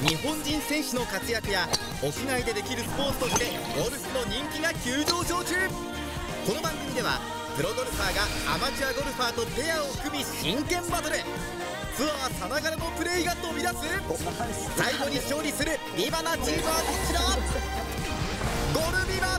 日本人選手の活躍や屋外でできるスポーツとしてゴルフの人気が急上昇中。この番組ではプロゴルファーがアマチュアゴルファーとペアを組み真剣バトル。ツアーさながらのプレーが飛び出す。最後に勝利するビバなチームはこちら、ゴルビバ。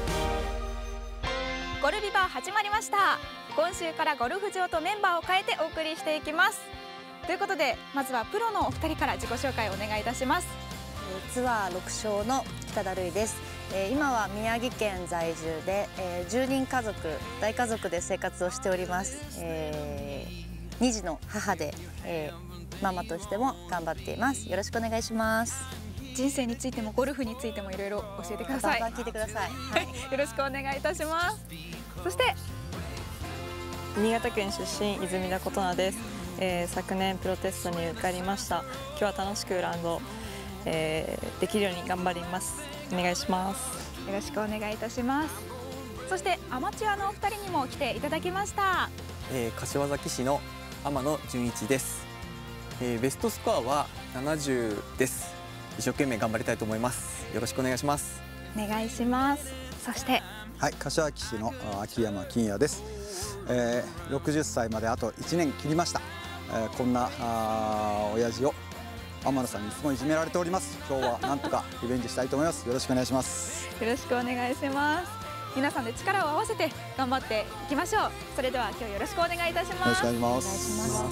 ゴルビバ始まりました。今週からゴルフ場とメンバーを変えてお送りしていきます。ということで、まずはプロのお二人から自己紹介をお願いいたします。 ツアー6勝の北田瑠衣です。今は宮城県在住で10人家族、大家族で生活をしております。2児の母で、ママとしても頑張っています。よろしくお願いします。 人生についてもゴルフについてもいろいろ教えてください。 バンバン聞いてください。 はい、よろしくお願いいたします。そして新潟県出身泉田琴奈です。昨年プロテストに受かりました。今日は楽しくラウンド、できるように頑張ります。お願いします。 よろしくお願いいたします。そしてアマチュアのお二人にも来ていただきました。 柏崎市の天野純一です。ベストスコアは70です。一生懸命頑張りたいと思います。よろしくお願いします。 お願いします。そしてはい、柏崎市の秋山金也です。60歳まであと1年切りました。こんな親父を天野さんにいつもいじめられております。今日はなんとかリベンジしたいと思います。よろしくお願いします。 よろしくお願いします。皆さんで力を合わせて頑張っていきましょう。それでは今日よろしくお願いいたします。 よろしくお願いします。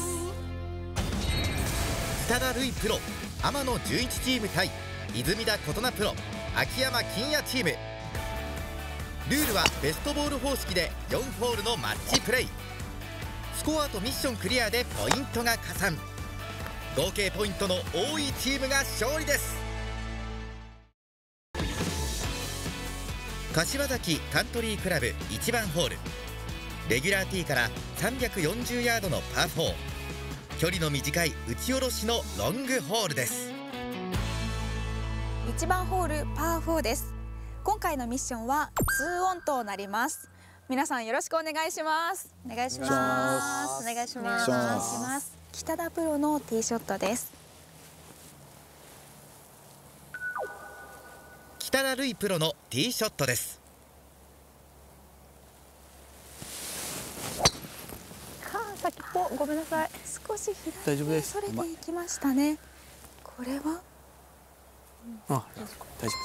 北田瑠衣プロ、天野純一チーム対泉田琴奈プロ、秋山金也チーム。ルールはベストボール方式で4ホールのマッチプレイ。スコアとミッションクリアでポイントが加算。合計ポイントの多いチームが勝利です。柏崎カントリークラブ1番ホール、レギュラーティーから340ヤードのパー4、距離の短い打ち下ろしのロングホールです。 1番ホールパー4です。今回のミッションは2オンとなります。皆さんよろしくお願いします。 お願いします。お願いします。 北田プロのティーショットです。 北田瑠衣プロのティーショットです。 先っぽごめんなさい。 少し左にそれていきましたね。これは大丈夫です。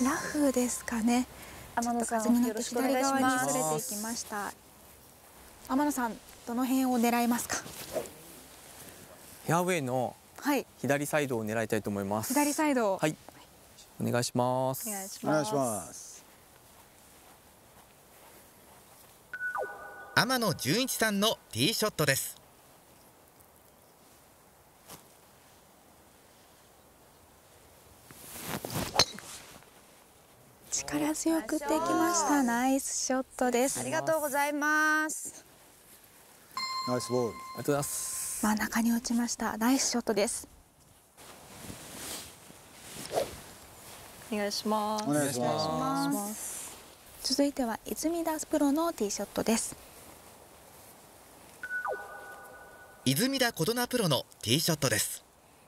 ラフですかね。 天野さん、よろしくお願いし左側にます。 それていきました。天野さん、どの辺を狙いますか。 フェアウェイのはい。 左サイドを狙いたいと思います。 左サイド。 はい。お願いします。 お願いしお願います。 します。 天野純一さんのティーショットです。 力強く打っていきました。ナイスショットです。 ありがとうございます。 ナイスボール。 ありがとうございます。 真ん中に落ちました。ナイスショットです。 お願いします。 お願いします。 続いては泉田プロのティーショットです。 泉田琴奈プロのティーショットです。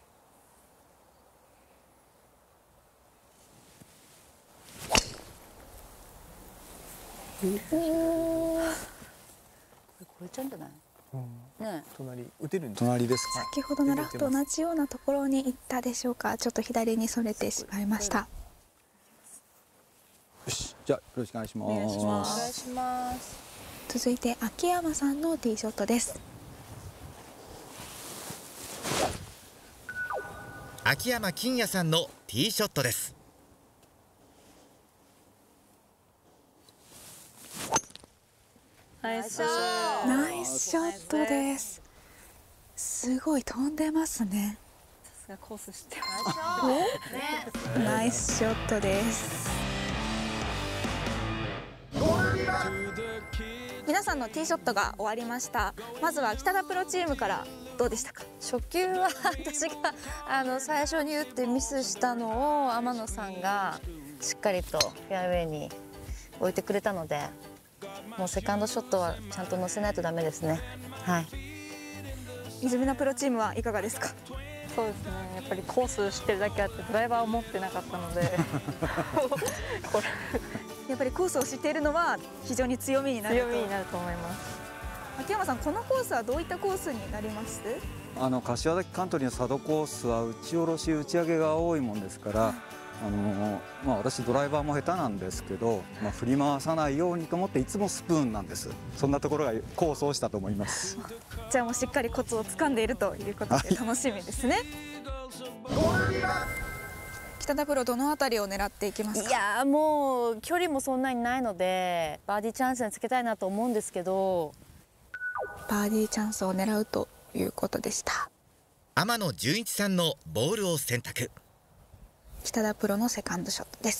これ超えちゃうんじゃない？ね。 隣打てるんですか。 隣ですか。 先ほどのラフと同じようなところに行ったでしょうか。ちょっと左にそれてしまいました。 よし、じゃあよろしくお願いします。 お願いします。 続いて秋山さんのティーショットです。 秋山金也さんのティーショットです。 ナイスショット。 ナイスショットです。すごい飛んでますね。 さすがコース知ってます。 ナイスショットです。皆さんのティーショットが終わりました。まずは北田プロチームからどうでしたか。 初球は私が最初に打ってミスしたのを天野さんがしっかりとフェアウェイに置いてくれたので、もうセカンドショットはちゃんと乗せないとダメですね。はい。 泉田プロチームはいかがですか。 そうですね、やっぱりコース知ってるだけあってドライバーを持ってなかったのでこれやっぱりコースを知っているのは非常に強みになると。 強みになると思います。 秋山さん、このコースはどういったコースになります？ 柏崎カントリーの佐渡コースは打ち下ろし打ち上げが多いもんですから私ドライバーも下手なんですけど、振り回さないようにと思っていつもスプーンなんです。そんなところが功を奏したと思います。 じゃあもうしっかりコツを掴んでいるということで楽しみですね。北田プロ、どのあたりを狙っていきますか？ いやー、もう距離もそんなにないのでバーディーチャンスにつけたいなと思うんですけど、 バーディーチャンスを狙うということでした。 天野純一さんのボールを選択。 北田プロのセカンドショットです。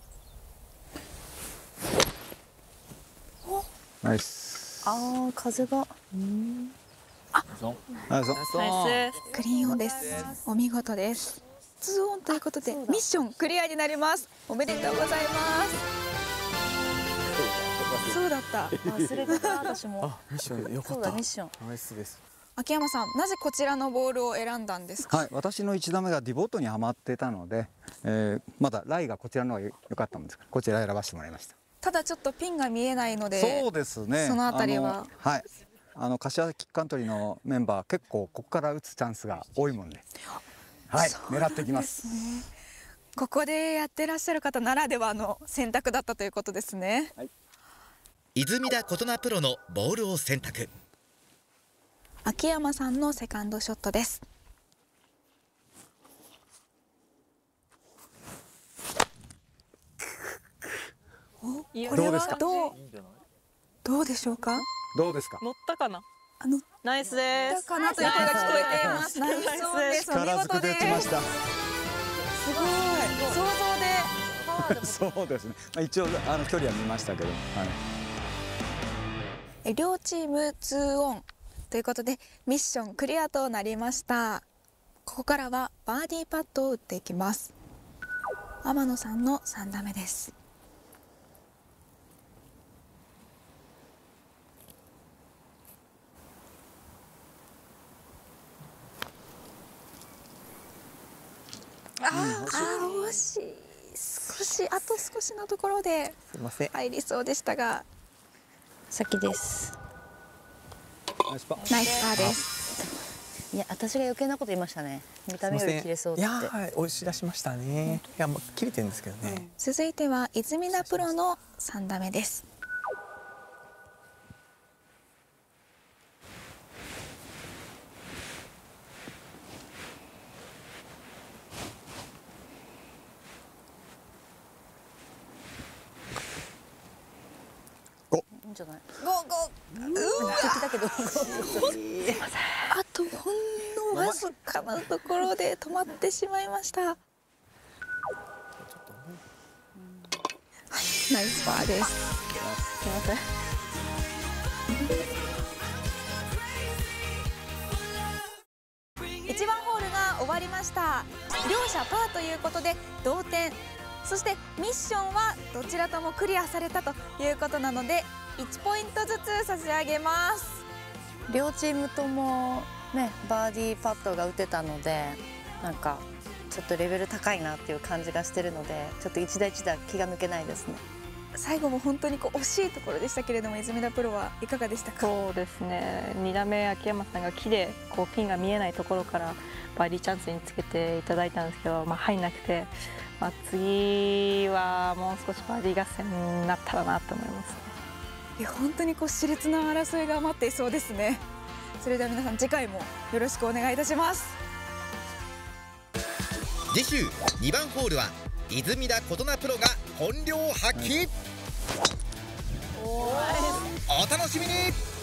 ナイス。 風がナイス。 ナイス。 クリーンオンです。お見事です。2オンということでミッションクリアになります。おめでとうございます。そうだった。 忘れてた私も。 ミッションよかそうだ、 った。 ミッション。 ナイスです。 秋山さん、なぜこちらのボールを選んだんですか？ はい、私の1打目がディボットにはまってたので、まだライがこちらの方が良かったもんですからこちら選ばせてもらいました。 ただちょっとピンが見えないので、 そうですね。 そのあたりははい。柏崎カントリーのメンバー結構ここから打つチャンスが多いもんで、はい、狙っていきます。 ここでやってらっしゃる方ならではの選択だったということですね。 はい、 泉田琴奈プロのボールを選択。 秋山さんのセカンドショットです。 どうですか？ どうでしょうか？ どうですか？ 乗ったかな。ナイスです。 かなという声が聞こえています。ナイスオンです。お見力ずくで事です。 打ちました。 すごい。想像で。 そうですね。一応距離は見ましたけど、 両チーム2オンということでミッションクリアとなりました。ここからはバーディーパットを打っていきます。天野さんの3打目です。惜しい。あと少しのところですいません。 入りそうでしたが、 先です。 ナイスパー。 ナイスパーです。 いや、私が余計なこと言いましたね。見た目より切れそうって。 いやー、押し出しましたね。いや、もう切れてるんですけどね。 続いては泉田プロの3打目です。 いいんじゃない？ だけど、あとほんのわずかなところで止まってしまいました。はい、ナイスパーです。 すいません。 1番ホールが終わりました。両者パーということで同点。そしてミッションはどちらともクリアされたということなので1ポイントずつ差し上げます。 両チームともね、バーディーパットが打てたので、なんかちょっとレベル高いなっていう感じがしてるので、ちょっと一打一打気が抜けないですね。 最後も本当に惜しいところでしたけれども、泉田プロはいかがでしたか？ そうですね、2打目秋山さんが木でピンが見えないところからバーディーチャンスにつけていただいたんですけど、入んなくて、次はもう少しバーディー合戦になったらなと思いますね。 いや、本当に熾烈な争いが待っていそうですね。それでは皆さん、次回もよろしくお願いいたします。 次週2番ホールは泉田琴奈プロが本領発揮。お楽しみに。